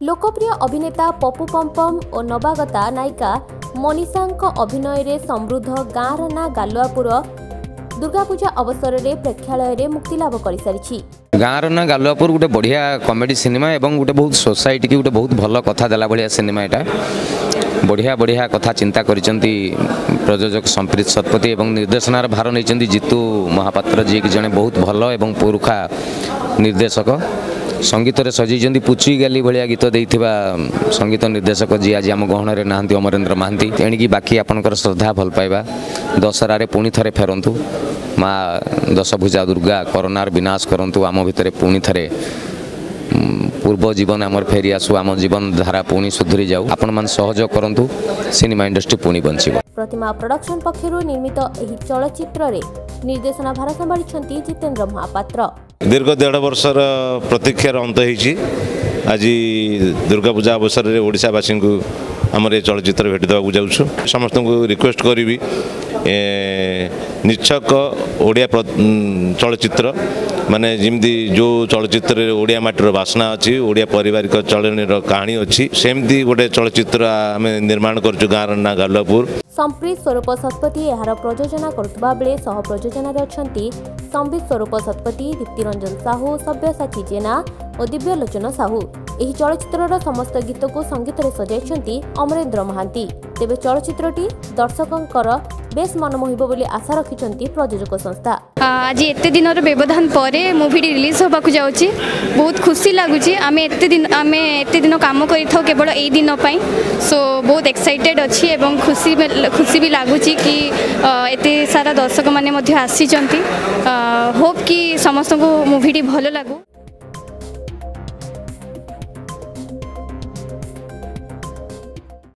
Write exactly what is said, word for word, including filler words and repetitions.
लोकप्रिय अभिनेता पपु पम पम और नवागता नायिका मनीषा अभिनय रे समृद्ध गाँव ना गालुआपुर दुर्गा पूजा अवसर में प्रेक्षालय मुक्ति लाभ कर सारी। गाँव ना गालुआपुर गोटे बढ़िया कॉमेडी सिनेमा एवं गोटे बहुत सोसाइटी की गोटे बहुत भल कथा देला बढ़िया सिनेमा एटा बढ़िया बढ़िया कथा चिंता करिसेंती प्रयोजक संप्रीत शतपथी एवं निर्देशनार भार नहीं जीतू महापात्र जी जड़े बहुत भल एवं पुरुखा निर्देशक संगीत रे सजी पुची गाली भाया गीत देइथिबा संगीत निर्देशक जी आज आम गहन रे नाहंती अमरेंद्र महांती तेणिकी बाकी आपनकर श्रद्धा भल पाइबा दशहरा रे पुणी थरे फेरंतु माँ दशभुजा दुर्गा कोरोनार विनाश करंतु आम भितरे पुणी थरे पूर्व जीवन आमर फेरी आसु आम जीवन धारा पुणी सुधरी जाऊ आपण मान सहयोग करंतु सिनेमा इंडस्ट्री पुणी बंचिबो। प्रतिमा प्रोडक्शन पक्षरु निर्मित एही चलचित्र रे निर्देशना भार संभाळिछंती जितेंद्र महापात्र। दीर्घ डेढ़ वर्षर प्रतीक्षार अंत होती आज दुर्गा पूजा अवसर में ओडावासी को आमर ये चलचित्र भेट देवाक जाऊँ समस्त को रिक्वेस्ट करी निच्छक ओडिया चलचित्र माने जिमती जो चलचित्र ओडिया माटीर बासना अच्छी ओडिया पारिवारिक चलन कहानी अच्छी सेमती गोटे चलचित्र आम निर्माण कर गाँव ना गालुआपुर। संप्रीत स्वरूप शतपथी यार प्रयोजना करुवा बेले सह प्रयोजन अच्छा संबित स्वरूप शतपथी दीप्तिरंजन साहू सब्यसाची जेना और दिव्यलोचन साहू। एही चलचित्रर समस्त गीत को संगीत रे सजाइछंती अमरेंद्र महांती। तेबे चलचित्रटी दर्शकंकर बेस मनमोहिब बोली आशा रखिछंती प्रयोजक संस्था। आज एते दिनर व्यवधान परे मूवी रिलीज होबाकु जाउची बहुत खुशी लागुची। आमे एते दिन आमे एते दिन काम करिथौ केवल एई दिन पई सो बहुत एक्साइटेड अछि एवं खुशी खुशी भी लगुच कि एते सारा दर्शक माने मध्य आसी होप कि समस्त को मूवी भल लागू।